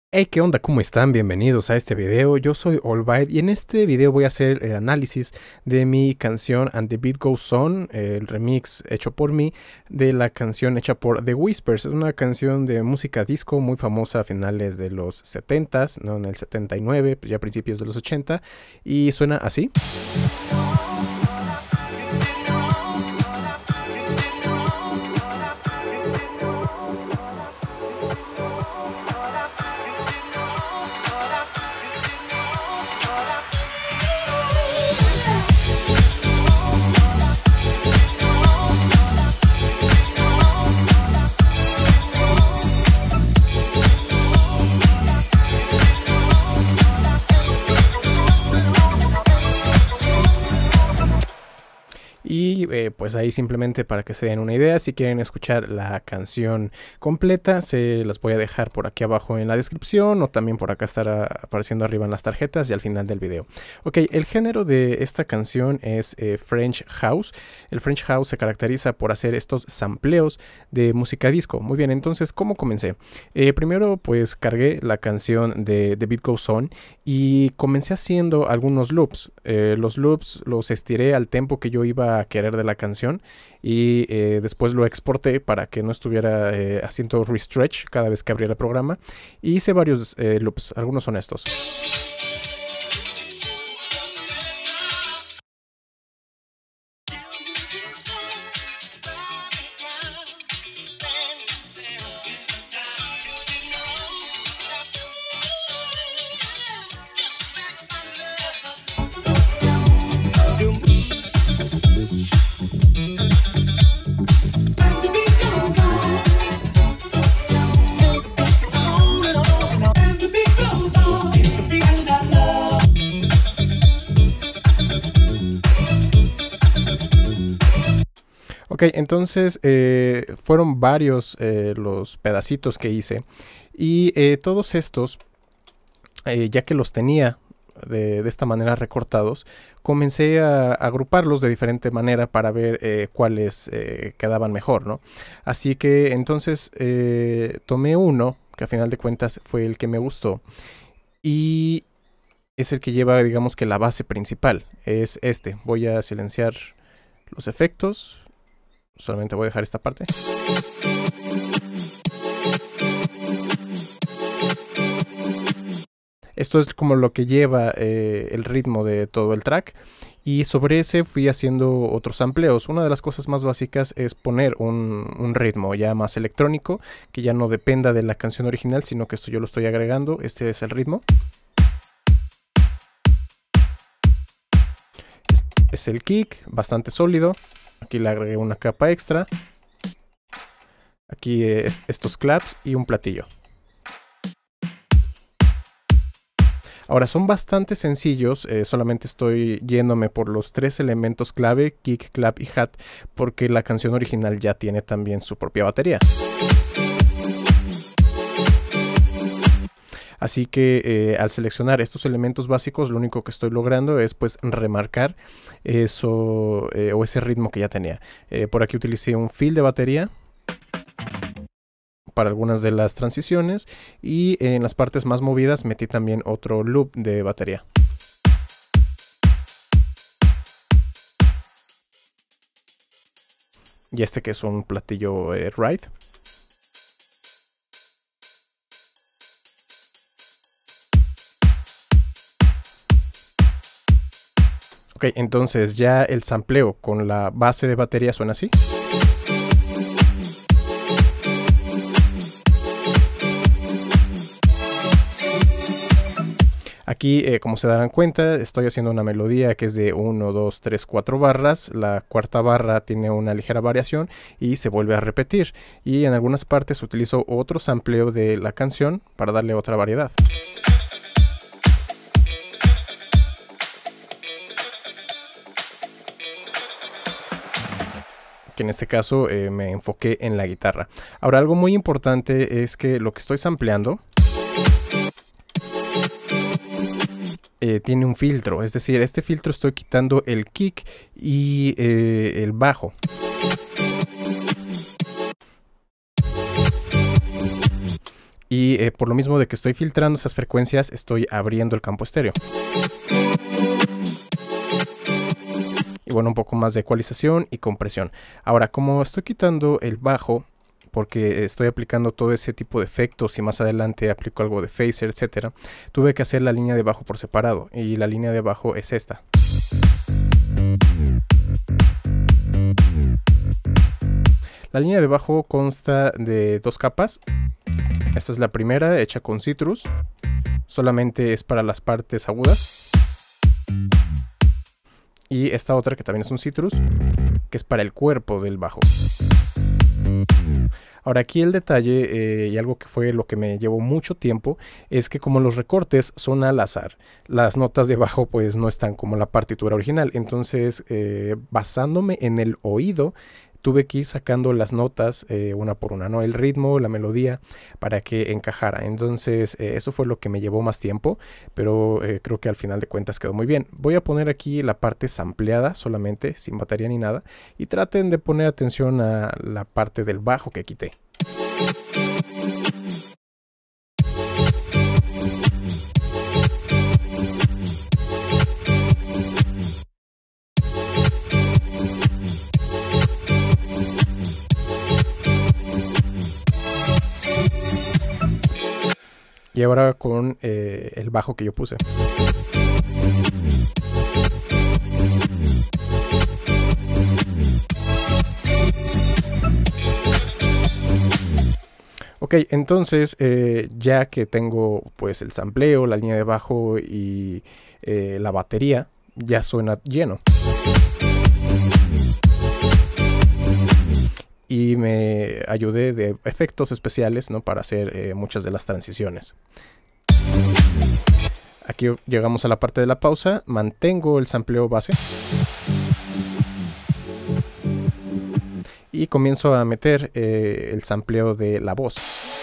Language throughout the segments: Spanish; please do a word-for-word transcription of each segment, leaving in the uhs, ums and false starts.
Hey, ¿qué onda? ¿Cómo están? Bienvenidos a este video. Yo soy Allbyte y en este video voy a hacer el análisis de mi canción And the Beat Goes On, el remix hecho por mí de la canción hecha por The Whispers. Es una canción de música disco muy famosa a finales de los setentas, ¿no? En el setenta y nueve, pues ya a principios de los ochenta, y suena así. Y eh, pues ahí simplemente para que se den una idea, si quieren escuchar la canción completa, se las voy a dejar por aquí abajo en la descripción, o también por acá estará apareciendo arriba en las tarjetas y al final del video. Ok, el género de esta canción es eh, French House. El French House se caracteriza por hacer estos sampleos de música disco. Muy bien, entonces, ¿cómo comencé? Eh, primero pues cargué la canción de The Beat Goes On y comencé haciendo algunos loops. Eh, los loops los estiré al tempo que yo iba a querer de la canción y eh, después lo exporté para que no estuviera eh, haciendo restretch cada vez que abriera el programa, y hice varios eh, loops. Algunos son estos. Ok, entonces eh, fueron varios eh, los pedacitos que hice, y eh, todos estos, eh, ya que los tenía de, de esta manera recortados, comencé a, a agruparlos de diferente manera para ver eh, cuáles eh, quedaban mejor, ¿no? Así que entonces eh, tomé uno que a final de cuentas fue el que me gustó, y es el que lleva, digamos que la base principal, es este. Voy a silenciar los efectos. Solamente voy a dejar esta parte. Esto es como lo que lleva eh, el ritmo de todo el track. Y sobre ese fui haciendo otros amplios. Una de las cosas más básicas es poner un, un ritmo ya más electrónico, que ya no dependa de la canción original, sino que esto yo lo estoy agregando. Este es el ritmo. Es, es el kick, bastante sólido. Aquí le agregué una capa extra. Aquí es, estos claps y un platillo. Ahora son bastante sencillos, eh, solamente estoy yéndome por los tres elementos clave, kick, clap y hat, porque la canción original ya tiene también su propia batería. Así que eh, al seleccionar estos elementos básicos, lo único que estoy logrando es pues remarcar eso eh, o ese ritmo que ya tenía. Eh, por aquí utilicé un fill de batería para algunas de las transiciones, y eh, en las partes más movidas metí también otro loop de batería. Y este que es un platillo eh, ride. Ok, entonces ya el sampleo con la base de batería suena así. Aquí, eh, como se darán cuenta, estoy haciendo una melodía que es de uno, dos, tres, cuatro barras. La cuarta barra tiene una ligera variación y se vuelve a repetir. Y en algunas partes utilizo otro sampleo de la canción para darle otra variedad. Que en este caso eh, me enfoqué en la guitarra. Ahora, algo muy importante es que lo que estoy sampleando eh, tiene un filtro, es decir, este filtro estoy quitando el kick y eh, el bajo. Y eh, por lo mismo de que estoy filtrando esas frecuencias, estoy abriendo el campo estéreo. Y bueno, un poco más de ecualización y compresión. Ahora, como estoy quitando el bajo, porque estoy aplicando todo ese tipo de efectos y más adelante aplico algo de phaser, etcétera, tuve que hacer la línea de bajo por separado. Y la línea de bajo es esta. La línea de bajo consta de dos capas. Esta es la primera, hecha con Citrus. Solamente es para las partes agudas. Y esta otra, que también es un Citrus, que es para el cuerpo del bajo. Ahora aquí el detalle, eh, y algo que fue lo que me llevó mucho tiempo, es que como los recortes son al azar, las notas de bajo pues no están como la partitura original. Entonces, eh, basándome en el oído, tuve que ir sacando las notas eh, una por una, ¿no? El ritmo, la melodía, para que encajara. Entonces eh, eso fue lo que me llevó más tiempo, pero eh, creo que al final de cuentas quedó muy bien. Voy a poner aquí la parte sampleada solamente, sin batería ni nada, y traten de poner atención a la parte del bajo que quité. Y ahora con eh, el bajo que yo puse. Ok, entonces eh, ya que tengo pues el sampleo, la línea de bajo y eh, la batería, ya suena lleno. Y me ayudé de efectos especiales, ¿no? Para hacer eh, muchas de las transiciones. Aquí llegamos a la parte de la pausa. Mantengo el sampleo base. Y comienzo a meter eh, el sampleo de la voz.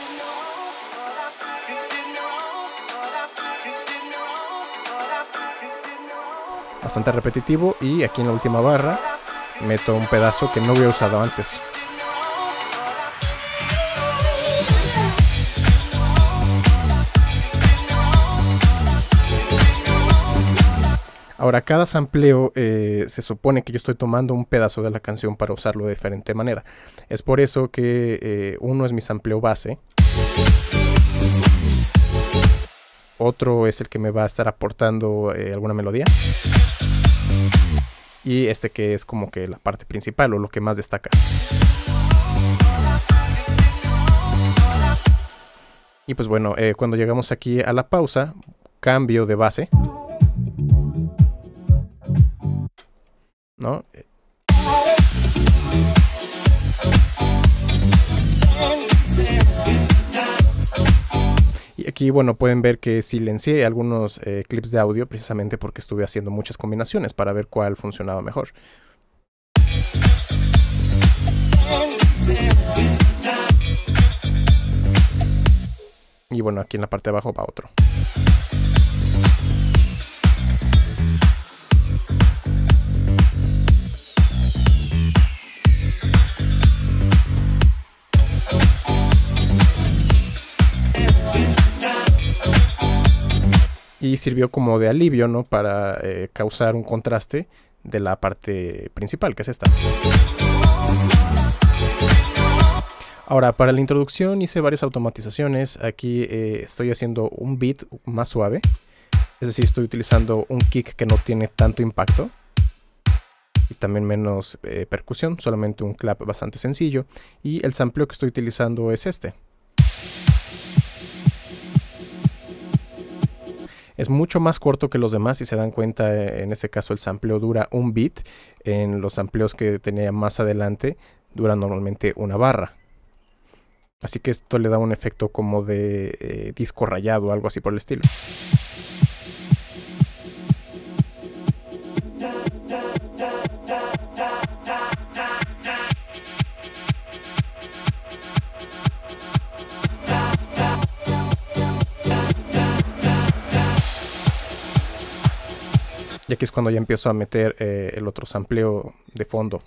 Bastante repetitivo. Y aquí en la última barra meto un pedazo que no había usado antes. Ahora, cada sampleo eh, se supone que yo estoy tomando un pedazo de la canción para usarlo de diferente manera. Es por eso que eh, uno es mi sampleo base. Otro es el que me va a estar aportando eh, alguna melodía. Y este que es como que la parte principal o lo que más destaca. Y pues bueno, eh, cuando llegamos aquí a la pausa, cambio de base. ¿No? Y aquí, bueno, pueden ver que silencié algunos eh, clips de audio precisamente porque estuve haciendo muchas combinaciones para ver cuál funcionaba mejor. Y bueno, aquí en la parte de abajo va otro. Y sirvió como de alivio, ¿no? Para eh, causar un contraste de la parte principal, que es esta. Ahora, para la introducción hice varias automatizaciones. Aquí eh, estoy haciendo un beat más suave. Es decir, estoy utilizando un kick que no tiene tanto impacto. Y también menos eh, percusión, solamente un clap bastante sencillo. Y el sampleo que estoy utilizando es este. Es mucho más corto que los demás, si se dan cuenta. En este caso el sampleo dura un beat. En los sampleos que tenía más adelante dura normalmente una barra. Así que esto le da un efecto como de eh, disco rayado, algo así por el estilo. Y aquí es cuando ya empiezo a meter eh, el otro sampleo de fondo.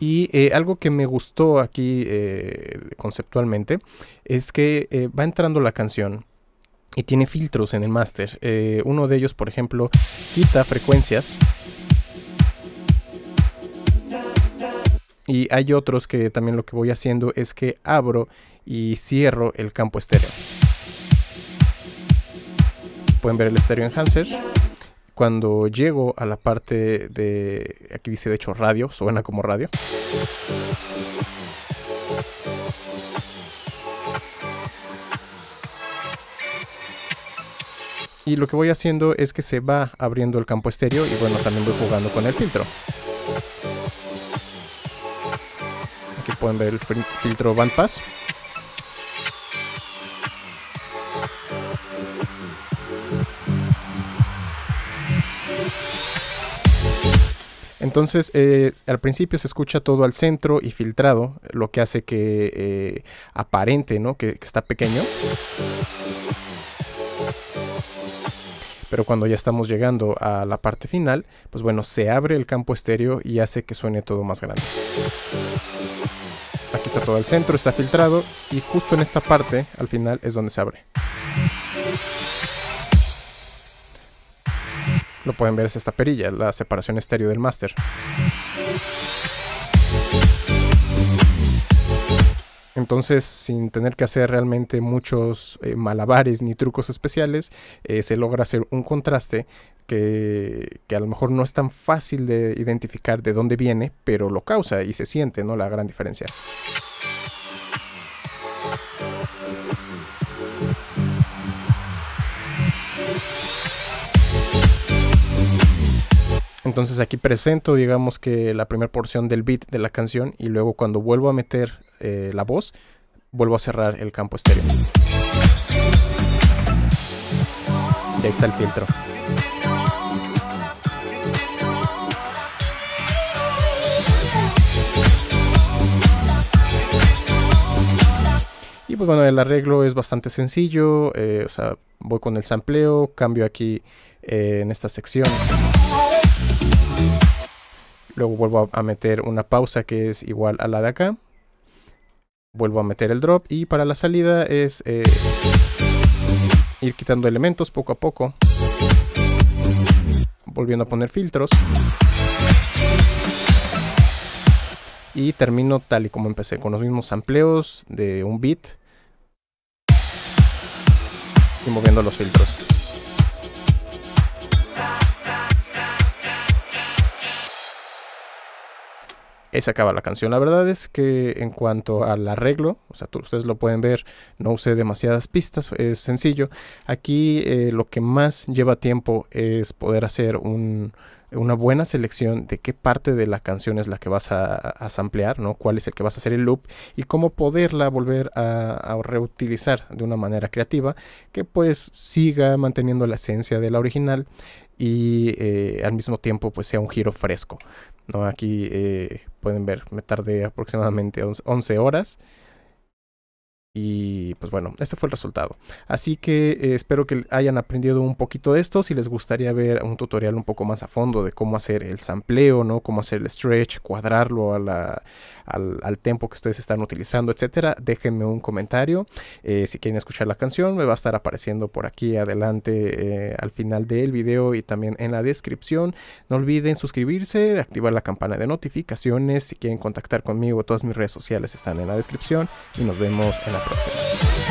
Y eh, algo que me gustó aquí eh, conceptualmente es que eh, va entrando la canción y tiene filtros en el máster. Eh, uno de ellos, por ejemplo, quita frecuencias. Y hay otros que también lo que voy haciendo es que abro y cierro el campo estéreo. Pueden ver el Stereo Enhancer. Cuando llego a la parte de... Aquí dice de hecho radio, suena como radio. Y lo que voy haciendo es que se va abriendo el campo estéreo y bueno, también voy jugando con el filtro. Aquí pueden ver el filtro bandpass. Entonces, eh, al principio se escucha todo al centro y filtrado, lo que hace que eh, aparente, ¿no? que, que está pequeño. Pero cuando ya estamos llegando a la parte final, pues bueno, se abre el campo estéreo y hace que suene todo más grande. Aquí está todo al centro, está filtrado y justo en esta parte, al final, es donde se abre. Lo pueden ver, es esta perilla, la separación estéreo del máster. Entonces, sin tener que hacer realmente muchos eh, malabares ni trucos especiales, eh, se logra hacer un contraste que, que a lo mejor no es tan fácil de identificar de dónde viene, pero lo causa y se siente, ¿no? La gran diferencia. Entonces aquí presento, digamos que la primera porción del beat de la canción y luego cuando vuelvo a meter eh, la voz, vuelvo a cerrar el campo estéreo. Y ahí está el filtro. Y pues bueno, el arreglo es bastante sencillo, eh, o sea, voy con el sampleo, cambio aquí eh, en esta sección. Luego vuelvo a meter una pausa que es igual a la de acá. Vuelvo a meter el drop y para la salida es eh, ir quitando elementos poco a poco. Volviendo a poner filtros. Y termino tal y como empecé, con los mismos sampleos de un beat. Y moviendo los filtros. Ahí se acaba la canción. La verdad es que en cuanto al arreglo, o sea, tú, ustedes lo pueden ver, no usé demasiadas pistas, es sencillo. Aquí eh, lo que más lleva tiempo es poder hacer un, una buena selección de qué parte de la canción es la que vas a, a samplear, ¿no? Cuál es el que vas a hacer el loop y cómo poderla volver a, a reutilizar de una manera creativa que pues siga manteniendo la esencia de la original y eh, al mismo tiempo pues sea un giro fresco, ¿no? Aquí eh, pueden ver, me tardé aproximadamente once horas. Y pues bueno, este fue el resultado. Así que eh, espero que hayan aprendido un poquito de esto. Si les gustaría ver un tutorial un poco más a fondo de cómo hacer el sampleo, ¿no? Cómo hacer el stretch, cuadrarlo a la, al, al tempo que ustedes están utilizando, etcétera, déjenme un comentario. Eh, si quieren escuchar la canción, me va a estar apareciendo por aquí adelante eh, al final del video y también en la descripción. No olviden suscribirse, activar la campana de notificaciones. Si quieren contactar conmigo, todas mis redes sociales están en la descripción y nos vemos en la próxima.